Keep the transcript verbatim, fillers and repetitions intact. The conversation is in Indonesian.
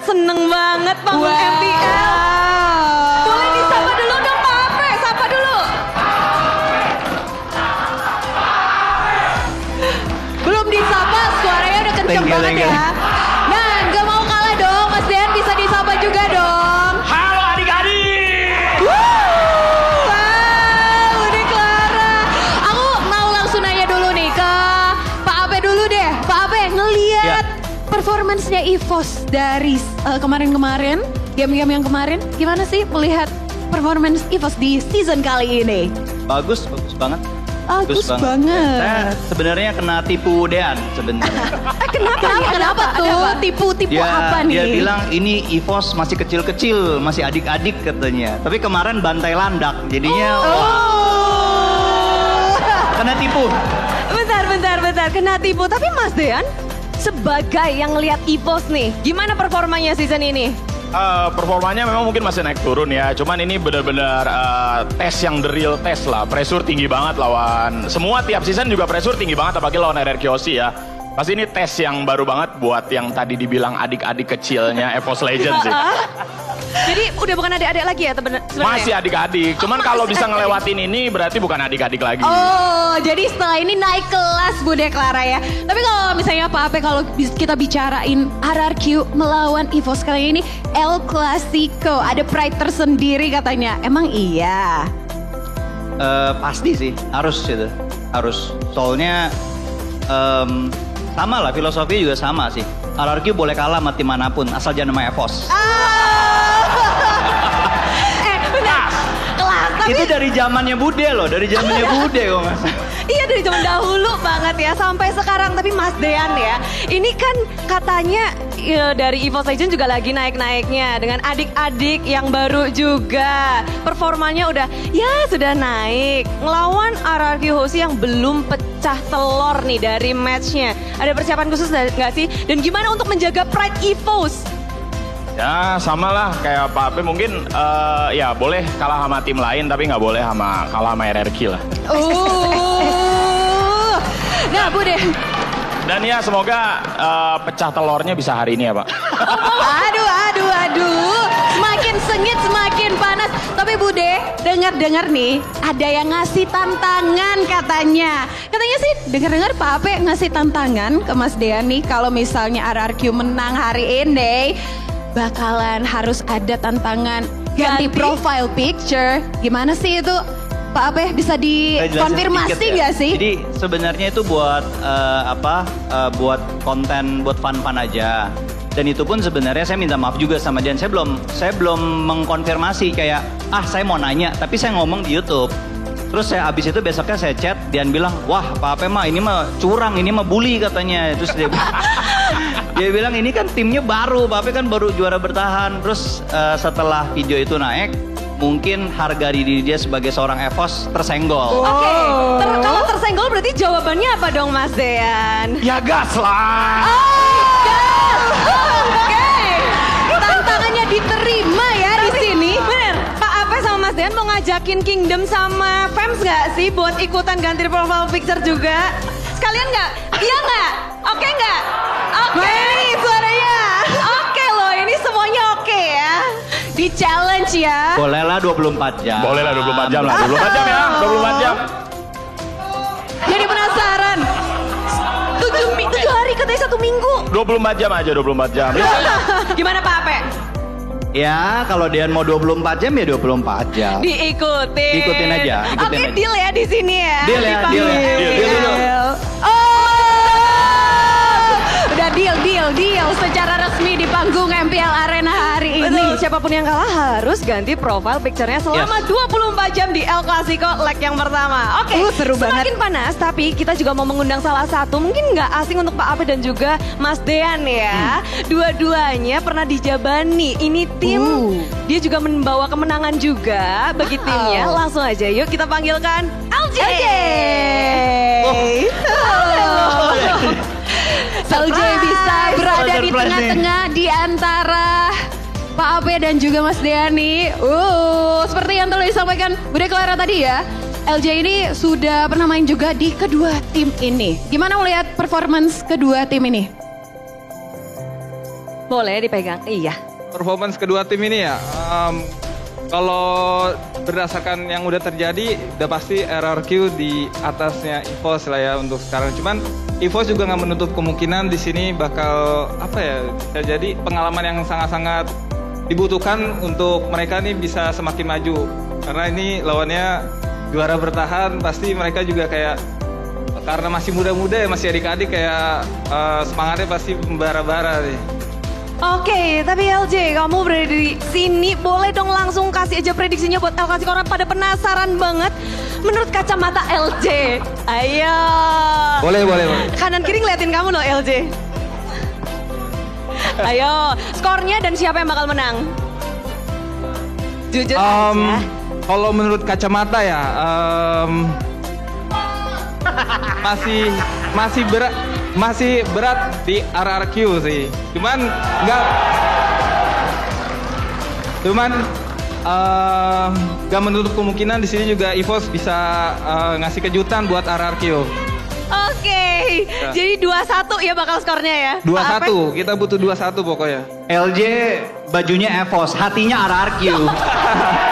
seneng banget panggung wow. M P L. Boleh disapa dulu dong Pak Ape, sapa dulu. Belum disapa, suaranya udah kenceng thank you, banget thank you. ya. Nah, gak mau kalah dong, Mas Dean bisa disapa juga dong. Halo adik-adik. Wow, Budi Clara. Aku mau langsung nanya dulu nih ke Pak Ape dulu deh. Pak Ape ngeliat ya. Performance-nya EVOS dari uh, kemarin-kemarin, game-game yang kemarin, gimana sih melihat performance EVOS di season kali ini? Bagus, bagus banget. Bagus, bagus banget. banget. Saya sebenarnya kena tipu Dean sebenarnya. eh, kenapa? Kenapa, kenapa tuh? Tipu-tipu apa nih? Dia bilang ini EVOS masih kecil-kecil, masih adik-adik katanya. Tapi kemarin bantai landak, jadinya oh. wah. Kena tipu. Bentar, bentar, bentar. Kena tipu. Tapi Mas Dean, sebagai yang ngelihat EVOS nih, gimana performanya season ini? Uh, performanya memang mungkin masih naik turun ya, cuman ini benar-benar uh, tes yang the real test lah. Pressure tinggi banget lawan, semua tiap season juga pressure tinggi banget, apalagi lawan R R Q O C ya. Pasti ini tes yang baru banget buat yang tadi dibilang adik-adik kecilnya EVOS Legends sih. Jadi udah bukan adik-adik lagi ya sebenarnya? Masih adik-adik, cuman kalau bisa ngelewatin ini berarti bukan adik-adik lagi. Oh, jadi setelah ini naik kelas Budi Clara ya. Tapi kalau misalnya Pak Ape, kalau kita bicarain R R Q melawan EVOS kali ini El Clasico, ada pride tersendiri katanya. Emang iya? Uh, pasti sih, harus gitu, harus. Soalnya um, sama lah, filosofi juga sama sih. R R Q boleh kalah sama tim manapun, asal jangan sama EVOS. Ah. Itu dari zamannya Bude loh, dari zamannya Bude kok Mas. Iya dari zaman dahulu banget ya, sampai sekarang. Tapi Mas Dean ya, ini kan katanya ya, dari EVOS Legends juga lagi naik-naiknya dengan adik-adik yang baru juga. Performanya udah ya sudah naik. Ngelawan R R Q O C yang belum pecah telur nih dari matchnya. Ada persiapan khusus nggak sih? Dan gimana untuk menjaga pride EVOS? Ya sama lah kayak Pak Ape mungkin uh, ya boleh kalah sama tim lain tapi nggak boleh sama kalah sama R R Q lah. Uh, nah Bude. Dan ya semoga uh, pecah telurnya bisa hari ini ya Pak. Aduh, aduh, aduh. Semakin sengit, semakin panas. Tapi Bude, dengar-dengar nih, ada yang ngasih tantangan katanya. Katanya sih, dengar-dengar Pak Ape ngasih tantangan ke Mas Dean nih. Kalau misalnya R R Q menang hari ini, bakalan harus ada tantangan ganti, ganti profile picture. Gimana sih itu? Pak Ape bisa dikonfirmasi nggak ya? sih? Jadi sebenarnya itu buat uh, apa? Uh, buat konten, buat fun-fun aja. Dan itu pun sebenarnya saya minta maaf juga sama Dian. Saya belum, saya belum mengkonfirmasi kayak ah saya mau nanya, tapi saya ngomong di YouTube. Terus saya abis itu besoknya saya chat, Dian bilang, wah Pak Ape mah ini mah curang, ini mah bully katanya. Terus dia bilang, dia bilang ini kan timnya baru, Pak Ape kan baru juara bertahan. Terus uh, setelah video itu naik, mungkin harga diri dia sebagai seorang EVOS tersenggol. Oke, okay. Ter kalau tersenggol berarti jawabannya apa dong Mas Dean? Ya gas lah. Oh, gas. Oh, oke. Okay. Tantangannya diterima ya di sini. Bener. Pak Ape sama Mas Dean mau ngajakin Kingdom sama fans nggak sih buat ikutan ganti profile picture juga? Sekalian nggak? Iya nggak? Oke okay, nggak? Oke. Okay. Suaranya. Oke okay loh, ini semuanya oke okay ya. Di challenge ya. Boleh lah dua puluh empat jam. Boleh lah dua puluh empat jam lah. dua puluh empat jam ya. dua puluh empat jam. Jadi penasaran. tujuh, tujuh hari katanya satu minggu. dua puluh empat jam aja, dua puluh empat jam. Gimana Pak Ape? Ya kalau Dian mau dua puluh empat jam ya dua puluh empat jam. Diikutin. Ikutin aja. Ikutin Oke aja. deal ya di sini ya. Deal ya, deal ya. Deal, deal, deal. Oh. Udah deal, deal, deal secara resmi di panggung M P L Arena hari ini. Betul. Siapapun yang kalah harus ganti profile picture-nya selama yes. dua puluh empat jam di El Clasico leg yang pertama. Oke, okay. uh, seru Semakin banget. panas, tapi kita juga mau mengundang salah satu, mungkin nggak asing untuk Pak Ape dan juga Mas Dean ya. Hmm. Dua-duanya pernah dijabani. Ini tim, uh. dia juga membawa kemenangan juga bagi timnya. Oh. Langsung aja yuk kita panggilkan L J. L J. Oh. L J bisa berada di tengah-tengah di antara Pak Ape dan juga Mas Dean nih. Uh, seperti yang telah disampaikan Budi Clara tadi ya, L J ini sudah pernah main juga di kedua tim ini. Gimana melihat performance kedua tim ini? Boleh dipegang, iya. Performance kedua tim ini ya, um, kalau berdasarkan yang udah terjadi, udah pasti R R Q di atasnya EVOS lah ya untuk sekarang. Cuman EVOS juga nggak menutup kemungkinan di sini bakal apa ya, bisa jadi pengalaman yang sangat-sangat dibutuhkan untuk mereka nih bisa semakin maju. Karena ini lawannya juara bertahan, pasti mereka juga kayak karena masih muda-muda ya, masih adik-adik kayak uh, semangatnya pasti membara-bara nih. Oke, tapi L J, kamu berada di sini, boleh dong langsung kasih aja prediksinya buat El Clasico, orang pada penasaran banget. Menurut kacamata L J, ayo. Boleh, boleh, boleh. Kanan kiri ngeliatin kamu loh L J. Ayo, skornya dan siapa yang bakal menang? Jujur Um, aja. kalau menurut kacamata ya, um, masih masih berat masih berat di R R Q sih. Cuman nggak, cuman uh, nggak menutup kemungkinan di sini juga EVOS bisa uh, ngasih kejutan buat R R Q. Oke, Ya. jadi dua satu ya bakal skornya ya? dua Pak Apep? satu, kita butuh dua satu pokoknya. L J bajunya EVOS, hatinya R R Q.